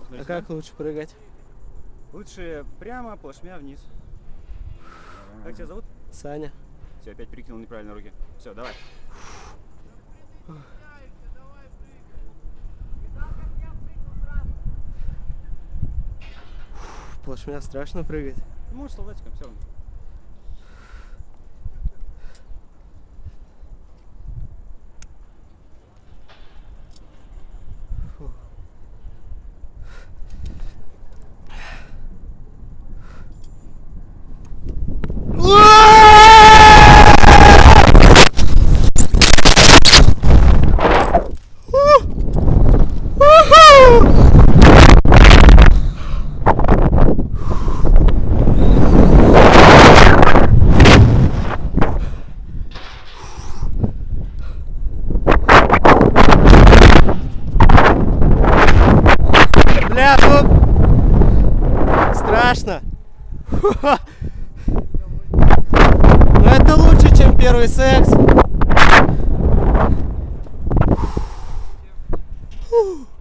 А как лучше прыгать? Лучше прямо, плашмя вниз. Как тебя зовут? Саня. Все, опять перекинул неправильно руки. Все, давай. Плашмя страшно прыгать. Ты можешь солдатиком, все равно. Бля, тут страшно. Но это лучше, чем первый секс.